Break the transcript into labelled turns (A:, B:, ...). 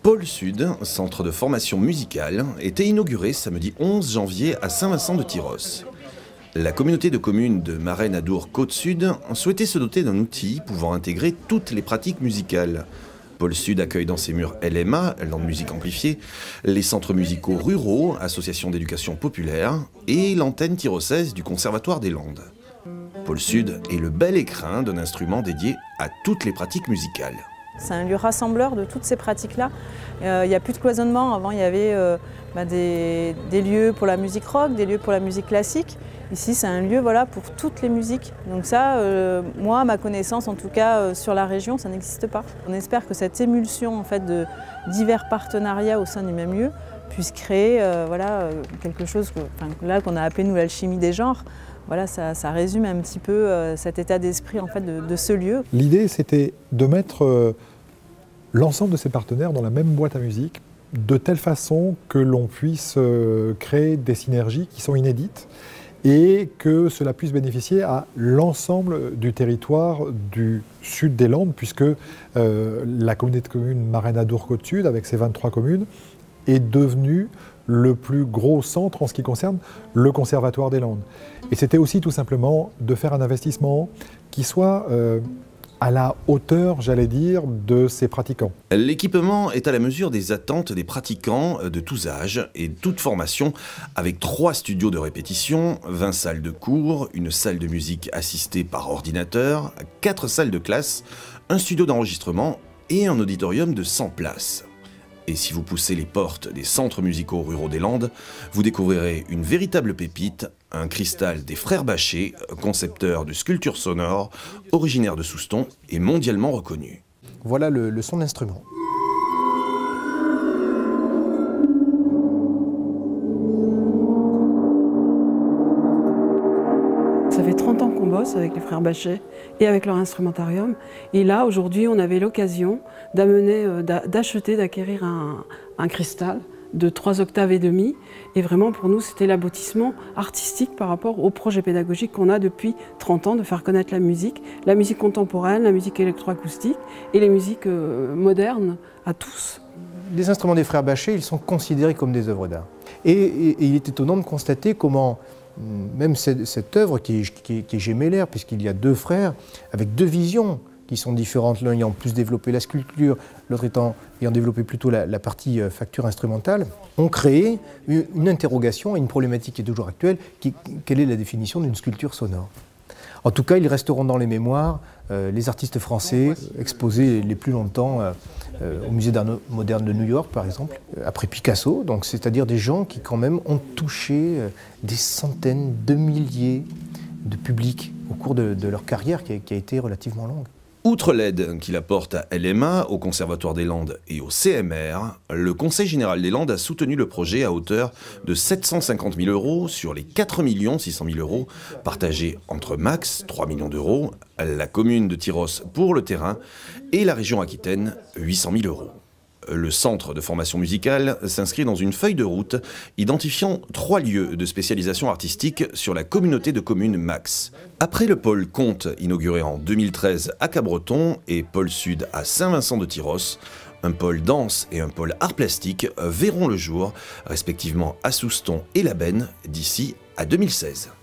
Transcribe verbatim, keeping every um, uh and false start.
A: Pôle Sud, centre de formation musicale, était inauguré samedi onze janvier à Saint-Vincent-de-Tyrosse. La communauté de communes de Marennes-Adour-Côte-Sud souhaitait se doter d'un outil pouvant intégrer toutes les pratiques musicales. Pôle Sud accueille dans ses murs L M A, Land Musique Amplifiée, les centres musicaux ruraux, associations d'éducation populaire, et l'antenne tyrossaise du Conservatoire des Landes. Pôle Sud est le bel écrin d'un instrument dédié à toutes les pratiques musicales.
B: C'est un lieu rassembleur de toutes ces pratiques-là. Euh, il n'y a plus de cloisonnement. Avant, il y avait euh, bah, des, des lieux pour la musique rock, des lieux pour la musique classique. Ici, c'est un lieu voilà, pour toutes les musiques. Donc ça, euh, moi, à ma connaissance, en tout cas euh, sur la région, ça n'existe pas. On espère que cette émulsion en fait, de divers partenariats au sein du même lieu puisse créer euh, voilà, quelque chose que, enfin, là qu'on a appelé nous l'alchimie des genres. Voilà, ça, ça résume un petit peu euh, cet état d'esprit en fait, de, de ce lieu.
C: L'idée, c'était de mettre euh, l'ensemble de ces partenaires dans la même boîte à musique, de telle façon que l'on puisse euh, créer des synergies qui sont inédites et que cela puisse bénéficier à l'ensemble du territoire du sud des Landes, puisque euh, la communauté de communes Marennes-Adour-Côte-Sud, avec ses vingt-trois communes, est devenue le plus gros centre en ce qui concerne le Conservatoire des Landes. Et c'était aussi tout simplement de faire un investissement qui soit euh, à la hauteur, j'allais dire, de ces pratiquants.
A: L'équipement est à la mesure des attentes des pratiquants de tous âges et de toute formation, avec trois studios de répétition, vingt salles de cours, une salle de musique assistée par ordinateur, quatre salles de classe, un studio d'enregistrement et un auditorium de cent places. Et si vous poussez les portes des centres musicaux ruraux des Landes, vous découvrirez une véritable pépite, un cristal des frères Bachet, concepteurs de sculptures sonores, originaire de Souston et mondialement reconnu.
D: Voilà le, le son d'instrument.
E: Ça fait trente ans qu'on bosse avec les frères Bachet et avec leur instrumentarium. Et là, aujourd'hui, on avait l'occasion d'amener, d'acheter, d'acquérir un, un cristal de trois octaves et demi. Et vraiment, pour nous, c'était l'aboutissement artistique par rapport au projet pédagogique qu'on a depuis trente ans de faire connaître la musique, la musique contemporaine, la musique électroacoustique et les musiques euh, modernes à tous.
D: Les instruments des frères Bachet, ils sont considérés comme des œuvres d'art. Et, et, et il est étonnant de constater comment même cette, cette œuvre qui est, qui est, qui est gémellaire, puisqu'il y a deux frères avec deux visions qui sont différentes, l'un ayant plus développé la sculpture, l'autre étant ayant développé plutôt la, la partie facture instrumentale, ont créé une, une interrogation et une problématique qui est toujours actuelle, qui, quelle est la définition d'une sculpture sonore? En tout cas, ils resteront dans les mémoires, euh, les artistes français exposés les plus longtemps euh, euh, au Musée d'art moderne de New York, par exemple, euh, après Picasso, donc c'est-à-dire des gens qui quand même ont touché euh, des centaines de milliers de publics au cours de, de leur carrière qui a, qui a été relativement longue.
A: Outre l'aide qu'il apporte à L M A, au Conservatoire des Landes et au C M R, le Conseil général des Landes a soutenu le projet à hauteur de sept cent cinquante mille euros sur les quatre millions six cent mille euros partagés entre Max, trois millions d'euros, la commune de Tyrosse pour le terrain et la région Aquitaine, huit cent mille euros. Le centre de formation musicale s'inscrit dans une feuille de route identifiant trois lieux de spécialisation artistique sur la communauté de communes Max. Après le pôle Comte inauguré en deux mille treize à Cabreton et pôle Sud à Saint-Vincent-de-Tyrosse, un pôle danse et un pôle art plastique verront le jour, respectivement à Souston et La Benne, d'ici à deux mille seize.